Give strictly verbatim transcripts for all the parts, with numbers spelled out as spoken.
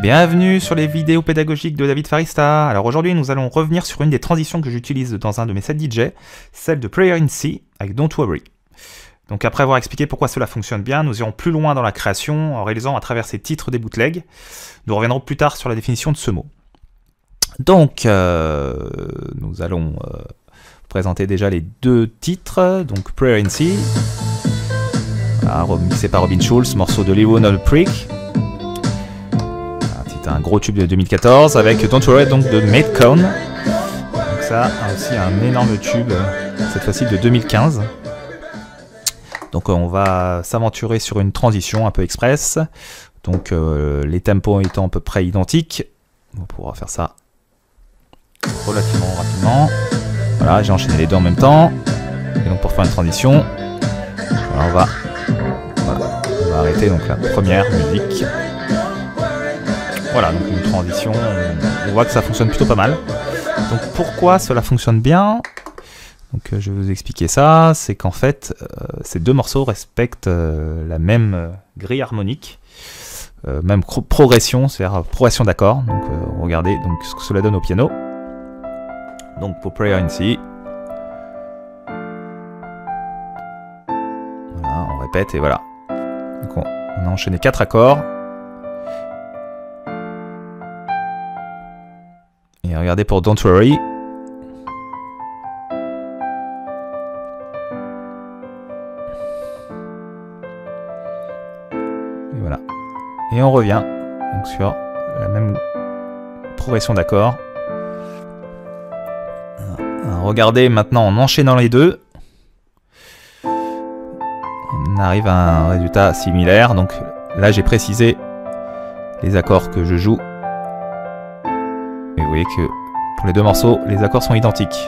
Bienvenue sur les vidéos pédagogiques de David Farista. Alors aujourd'hui nous allons revenir sur une des transitions que j'utilise dans un de mes sets D J, celle de Prayer in C avec Don't Worry. Donc après avoir expliqué pourquoi cela fonctionne bien, nous irons plus loin dans la création en réalisant à travers ces titres des bootlegs. Nous reviendrons plus tard sur la définition de ce mot. Donc euh, nous allons euh, présenter déjà les deux titres, donc Prayer in C, voilà, remixé par Robin Schulz, morceau de Lionel Prick. C'est un gros tube de deux mille quatorze avec Don't Worry donc de Madcon. Donc ça aussi un énorme tube, cette fois-ci de deux mille quinze. Donc on va s'aventurer sur une transition un peu express. Donc euh, les tempos étant à peu près identiques. On pourra faire ça relativement rapidement. Voilà, j'ai enchaîné les deux en même temps. Et donc pour faire une transition, alors on va, voilà, on va arrêter donc la première musique. Voilà, donc une transition, on voit que ça fonctionne plutôt pas mal. Donc pourquoi cela fonctionne bien? Donc euh, je vais vous expliquer ça, c'est qu'en fait, euh, ces deux morceaux respectent euh, la même euh, grille harmonique, euh, même progression, c'est-à-dire progression d'accords. Donc euh, regardez donc, ce que cela donne au piano. Donc pour Prayer in C, voilà, on répète et voilà. Donc on, on a enchaîné quatre accords. Et regardez pour Don't Worry. Et voilà. Et on revient donc sur la même progression d'accords. Regardez maintenant en enchaînant les deux. On arrive à un résultat similaire. Donc là j'ai précisé les accords que je joue. Et vous voyez que pour les deux morceaux, les accords sont identiques.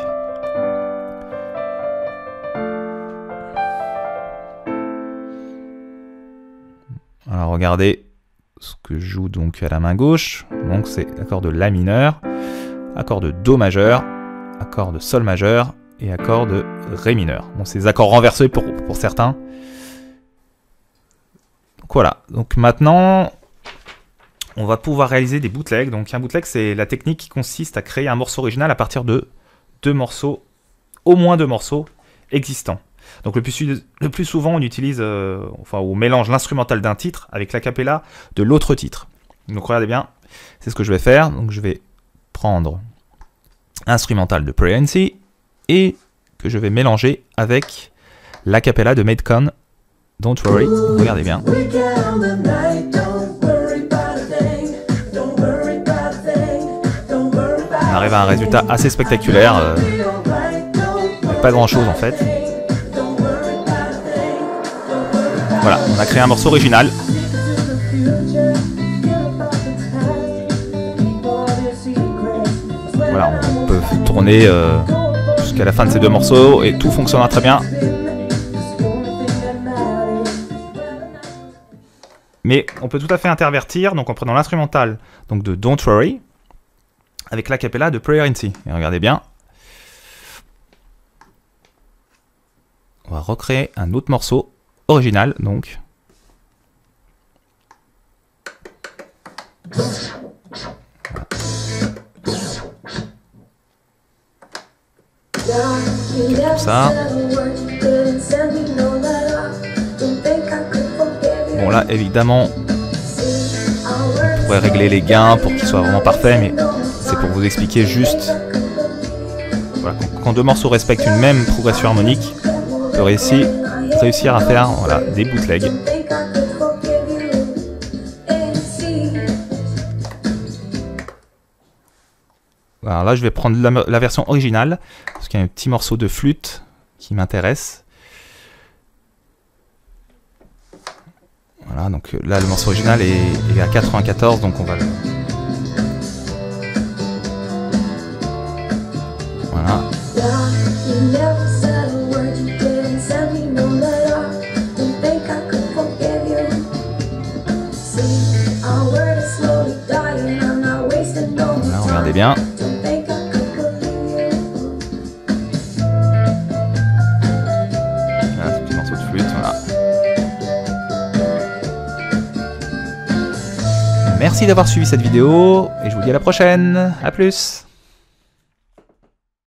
Alors regardez ce que je joue donc à la main gauche. Donc c'est l'accord de La mineur, accord de Do majeur, accord de Sol majeur et accord de Ré mineur. Bon, c'est des accords renversés pour, pour certains. Donc voilà. Donc maintenant, on va pouvoir réaliser des bootlegs. Donc un bootleg, c'est la technique qui consiste à créer un morceau original à partir de deux morceaux, au moins deux morceaux existants. Donc le plus, le plus souvent, on utilise, euh, enfin, on mélange l'instrumental d'un titre avec l'acapella de l'autre titre. Donc regardez bien, c'est ce que je vais faire. Donc je vais prendre l'instrumental de Prayer in C et que je vais mélanger avec l'acapella de Madcon, Don't Worry. Regardez bien. On arrive à un résultat assez spectaculaire, euh, avec pas grand chose en fait. Voilà, on a créé un morceau original. Voilà, on peut tourner euh, jusqu'à la fin de ces deux morceaux et tout fonctionnera très bien. Mais on peut tout à fait intervertir, donc en prenant l'instrumental donc de Don't Worry, avec l'acapella de Prayer in C. Et regardez bien. On va recréer un autre morceau original, donc. Comme ça. Bon là, évidemment, on pourrait régler les gains pour qu'ils soient vraiment parfaits, mais c'est pour vous expliquer juste, voilà, quand deux morceaux respectent une même progression harmonique, on peut réussir, réussir à faire voilà, des bootlegs. Alors là je vais prendre la, la version originale, parce qu'il y a un petit morceau de flûte qui m'intéresse. Voilà, donc là le morceau original est, est à quatre-vingt-quatorze, donc on va le... Voilà. Voilà, regardez bien. Voilà, ce petit morceau de flûte, voilà. Merci d'avoir suivi cette vidéo, et je vous dis à la prochaine. A plus.